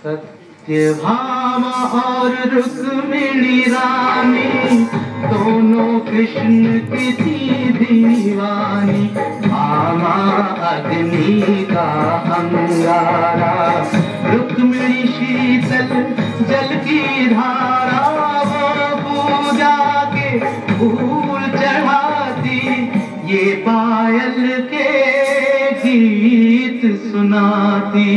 सत्यभामा और रुक्मिणी रानी दोनों कृष्ण की थी दीवानी। भामा अग्नि का अंगारा, रुक्मिणी शीतल जल की धारा। वो पूजा के फूल चढ़ाती, ये पायल के गीत सुनाती।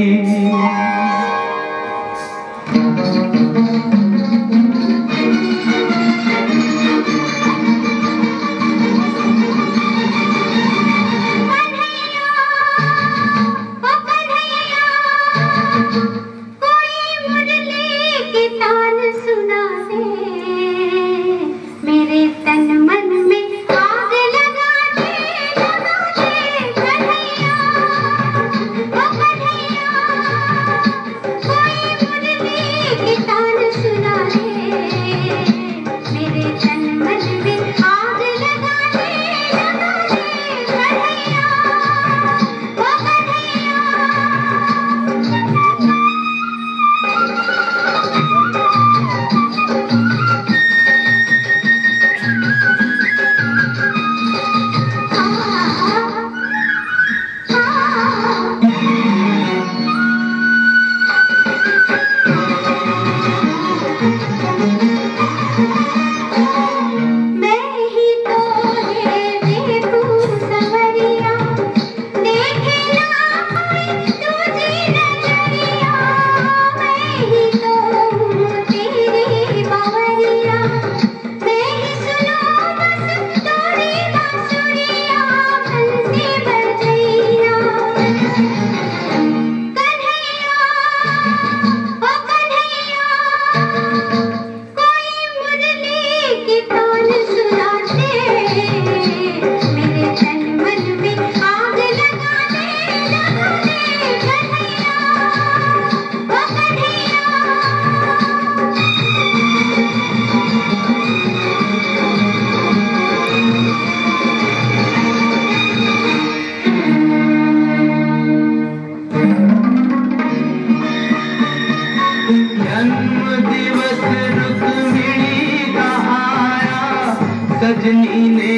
सजनी ने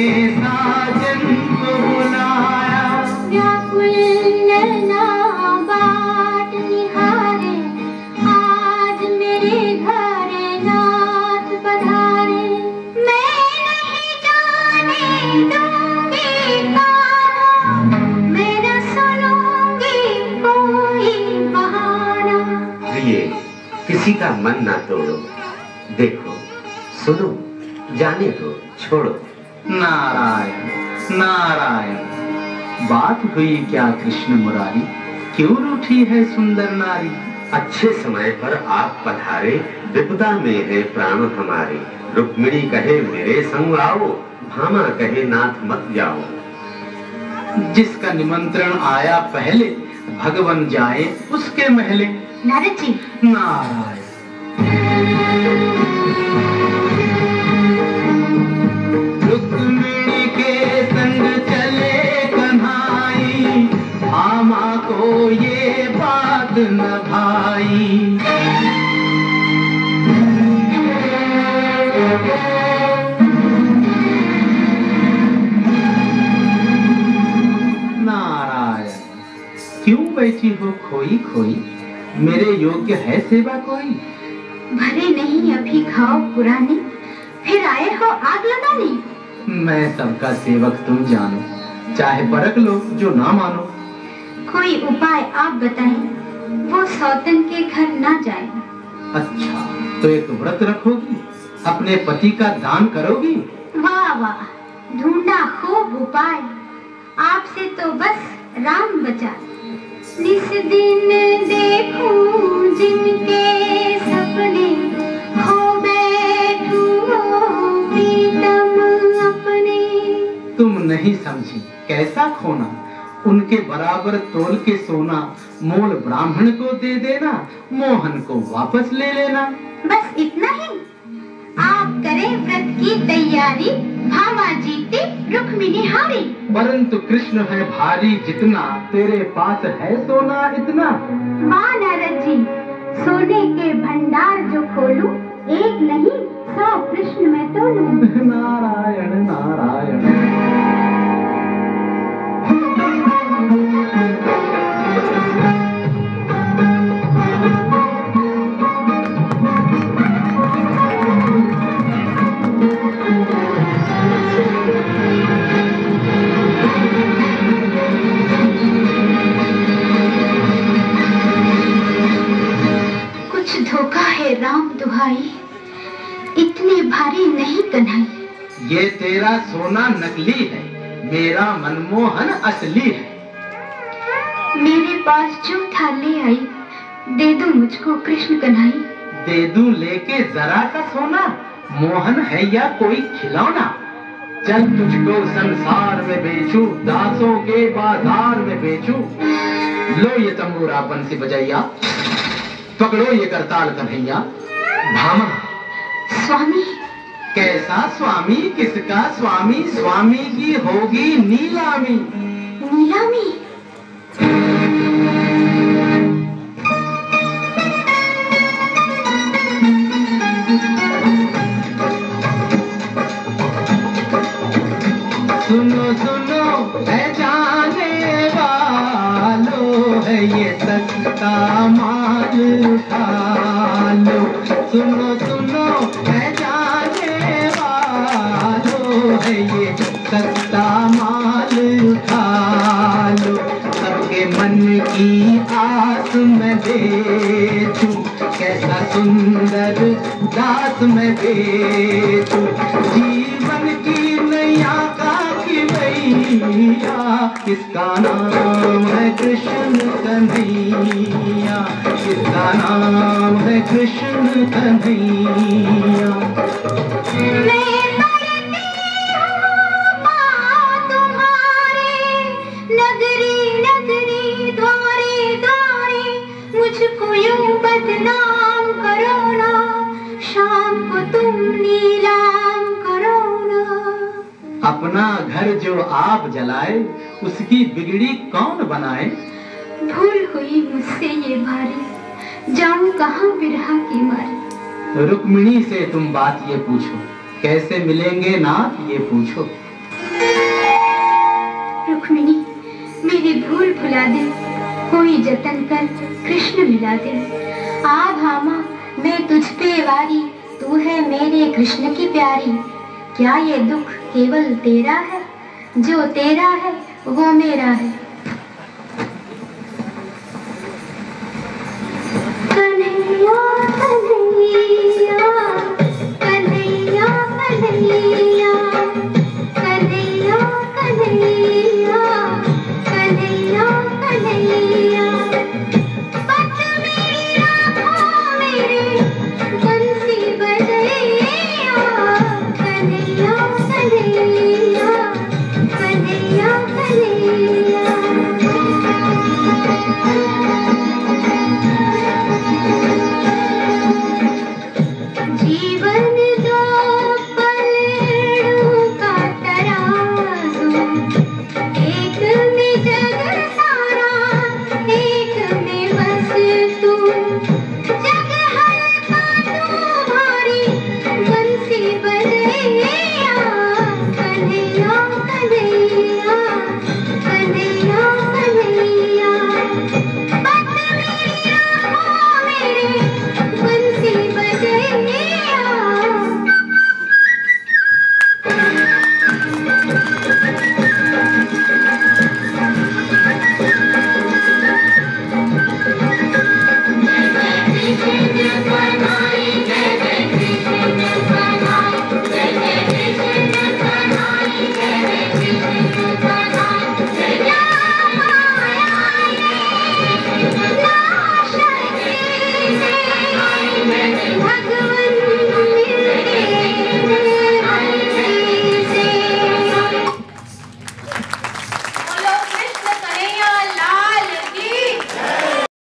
साजन को बुलाया, व्याकुल नैना बाट निहारे, आज मेरे घर नाथ पधारे। मैं नहीं जाने दूंगी कहाँ, मैं न सुनूंगी कोई बहाना। प्रिय, किसी का मन ना तोड़ो, देखो सुनो जाने दो छोड़ो। नारायण नारायण, बात हुई क्या कृष्ण मुरारी, क्यों रूठी है सुंदर नारी। अच्छे समय पर आप पधारे, विपदा में है प्राण हमारे। रुक्मिणी कहे मेरे संग आओ, भामा कहे नाथ मत जाओ। जिसका निमंत्रण आया पहले, भगवन जाए उसके महले। नारद जी। नारायण। रुक्मिणी के संग चले कन्हाई, भामा को ये बात न भाई। नारायण, क्यों बैठी हो खोई खोई, मेरे योग्य है सेवा कोई। भले नहीं अभी खाओ पुरानी, फिर आए हो आग लगाने। मैं सबका सेवक तुम जानो, चाहे परख लो जो ना मानो। कोई उपाय आप बताएं, वो सौतन के घर ना जाए। अच्छा, तो एक व्रत रखोगी, अपने पति का दान करोगी। वाह वाह, ढूंढा खूब उपाय, आपसे तो बस राम बचा। निस दिन देखूं जिनके सपने, खो बैठूं प्रीतम अपने। तुम नहीं समझी कैसा खोना, उनके बराबर तोल के सोना। मोल ब्राह्मण को दे देना, मोहन को वापस ले लेना। बस इतना ही? आप करें व्रत की तैयारी, भामा जीते रुक्मिणी हारी। परंतु कृष्ण है भारी जितना, तेरे पास है सोना इतना। वाह नारद जी, सोने खोलूं, एक नहीं 100 कृष्ण मैं तो लूं। नारायण नारायण। धोखा है राम दुहाई, इतने भारी नहीं कन्हैया। ये तेरा सोना नकली है, मेरा मनमोहन असली है। मेरे पास जो था ले आई, दे दो मुझको कृष्ण कन्हैया। दे दूं लेके जरा का सोना, मोहन है या कोई खिलौना। चल तुझको संसार में बेचूं, दासों के बाजार में बेचूं। लो ये तंबूरा बंसी बजैया, पकड़ो ये करताल कन्हैया। भामा। स्वामी। कैसा स्वामी, किसका स्वामी? स्वामी की होगी नीलामी। नीलामी? सुनो सुनो है जाने वालों, है ये सस्ता माल उठा लो। सुनो सुनो है जाने वालों, है ये सस्ता माल उठा लो। सबके मन की आस में बेचूं, कैसा सुंदर दास में बेचूं। जीवन की नैया का खिवैया, किसका नाम है कृष्ण कन्हैया। किसका नाम है कृष्ण कन्हैया। मुझको यूं बदनाम करो ना, शाम को तुम नीलाम करो ना। अपना घर जो आप जलाए, उसकी बिगड़ी कौन बनाए। भूल हुई मुझसे ये भारी, जाऊं कहाँ विरह की मारी। रुक्मिणी से तुम बात ये पूछो, कैसे मिलेंगे नाथ ये पूछो। रुक्मिणी मेरी भूल भुला दे, कोई जतन कर कृष्ण मिला दे। आ भामा मैं तुझ पे वारी, तू है मेरे कृष्ण की प्यारी। क्या ये दुख केवल तेरा है, जो तेरा है वो मेरा है।